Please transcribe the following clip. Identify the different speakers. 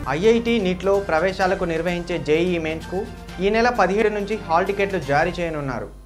Speaker 1: IIT నీట్లో ప్రవేశాలకు నిర్వహించే JEE మెయిన్స్కు ఈ నెల 17 నుంచి హాల్ టికెట్లు జారీ చేయనున్నారు.